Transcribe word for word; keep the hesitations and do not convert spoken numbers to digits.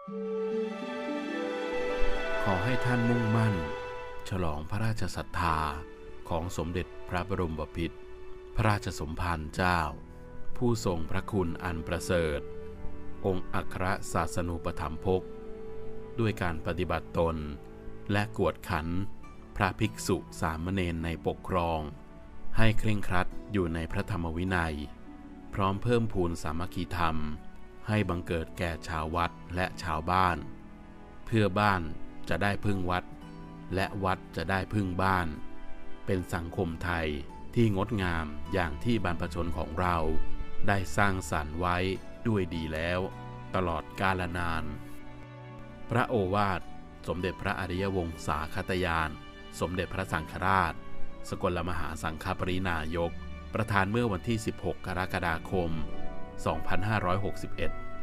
ขอให้ท่านมุ่งมั่นฉลองพระราชศรัทธาของสมเด็จพระบรมบพิตรพระราชสมภารเจ้าผู้ทรงพระคุณอันประเสริฐองค์อัครศาสนูปถัมภกด้วยการปฏิบัติตนและกวดขันพระภิกษุสามเณรในปกครองให้เคร่งครัดอยู่ในพระธรรมวินัยพร้อมเพิ่มพูนสามัคคีธรรมให้บังเกิดแก่ชาววัดและชาวบ้านเพื่อบ้านจะได้พึ่งวัดและวัดจะได้พึ่งบ้านเป็นสังคมไทยที่งดงามอย่างที่บรรพชนของเราได้สร้างสรรค์ไว้ด้วยดีแล้วตลอดกาลนานพระโอวาทสมเด็จพระอริยวงศาคตยานสมเด็จพระสังฆราชสกลมหาสังฆปรินายกประทานเมื่อวันที่สิบหกกรกฎาคมสองพันห้าร้อยหกสิบเอ็ด